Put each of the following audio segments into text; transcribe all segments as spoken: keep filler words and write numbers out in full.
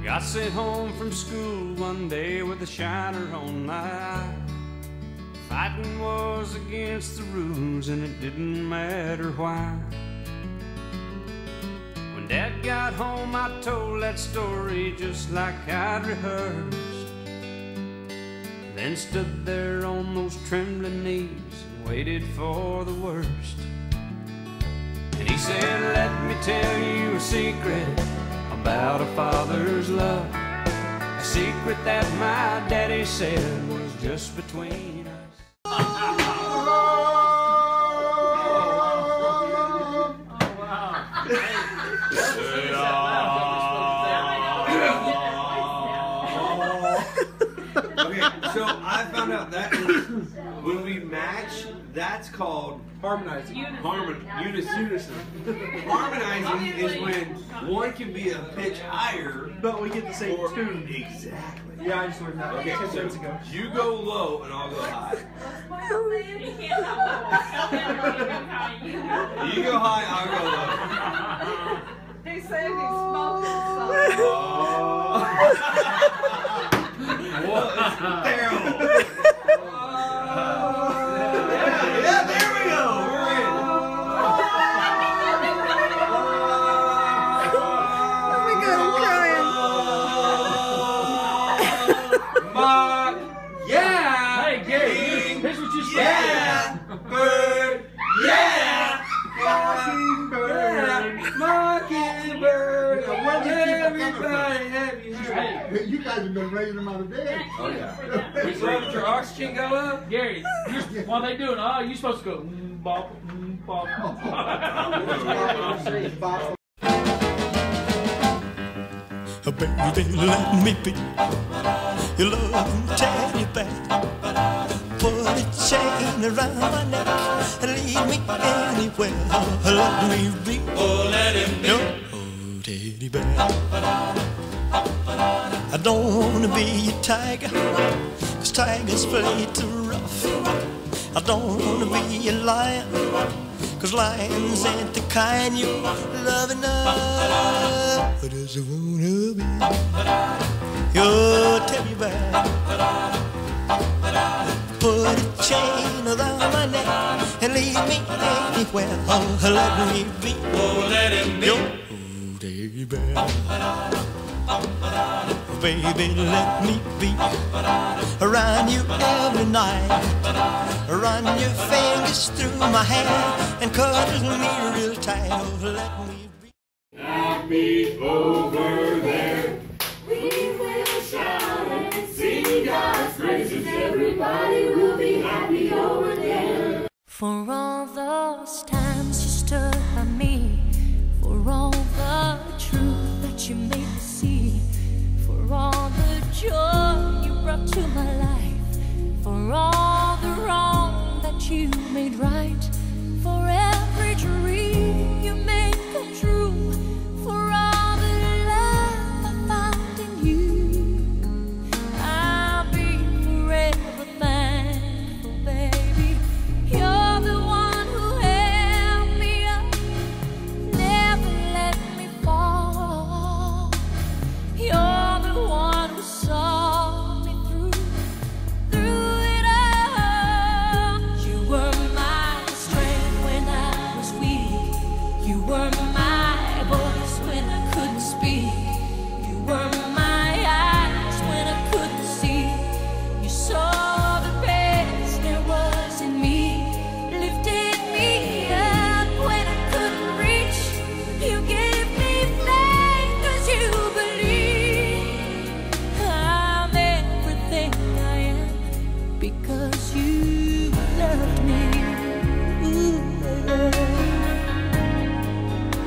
Got sent home from school one day with a shiner on my eye. Fighting was against the rules and it didn't matter why. When Dad got home I told that story just like I'd rehearsed. Then stood there on those trembling knees and waited for the worst. And he said, let me tell you a secret about a father's love, a secret that my daddy said was just between us. Okay, so I found out that when we match, that's called harmonizing. Harmon unison. Harmonizing is when one can be a pitch higher, but we get the same or, tune. Exactly. Yeah, I just learned that. Okay, ten so minutes ago. you go low and I'll go high. You go high, I'll go low. He said he smoked it, so. Well, it's terrible. Yeah, there we go. We're in. Oh my God, I'm crying. Mark, yeah. Hey, Gary, here's what you said. Yeah, bird, yeah. Mockingbird, mockingbird. Everybody have you heard? You guys have been raising them out of bed. Oh yeah. We let your oxygen go up. Gary, you're, while they doing, oh, you're supposed to go, mm, bop, mm, bop. Baby, let me be your loving teddy bear. Put a chain around my neck and lead me anywhere. Let me be, Oh, let him be. your teddy bear. I don't wanna be a tiger, 'cause tigers play too rough. I don't wanna be a lion, 'cause lions ain't the kind you love enough. I just wanna be your teddy bear. Put a chain around my neck and lead me anywhere. Oh, let me be, Oh, let him be. your teddy bear. Baby, let me be around you every night. Run your fingers through my hair and cuddle me real tight. Oh, let me be. Happy over there. We will shout and sing God's praises. Everybody will be happy over there. For all those times you stood by me, for all the truth that you made me see, for all the joy you brought to my life, for all the wrong that you made right, for every dream you made come true, for all the love I found in you, I'll be forever thankful, baby. You're the one who held me up, never let me fall. You're the one who saw me through, through it all. You were my strength when I was weak. You were my voice when I couldn't speak. You were my eyes when I couldn't see. You saw the best there was in me, lifted me up when I couldn't reach. You gave me faith 'cause you believe I'm everything I am because you loved me. Ooh,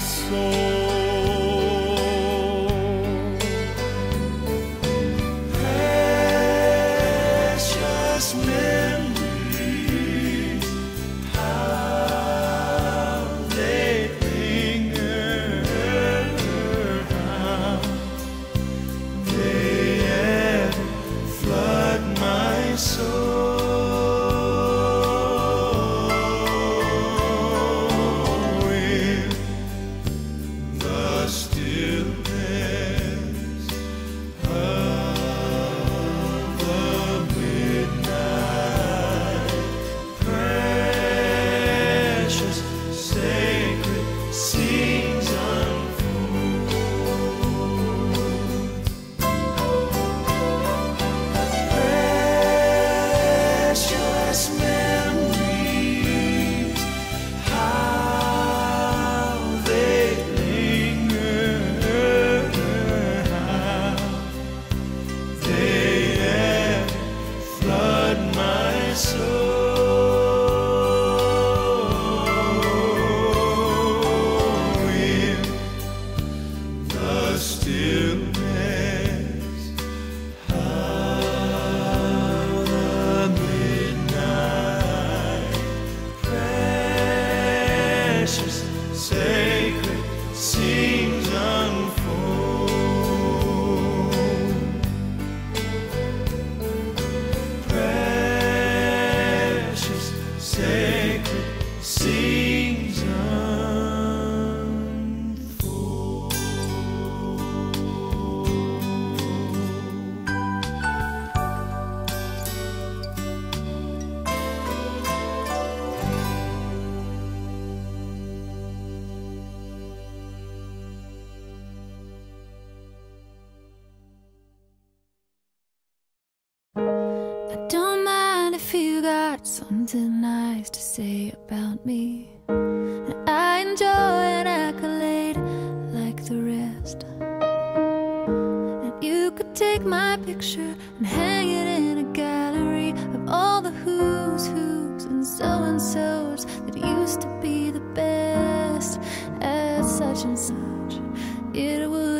Something nice to say about me. I enjoy an accolade like the rest. And you could take my picture and hang it in a gallery of all the who's who's and so-and-so's that used to be the best at such and such. It would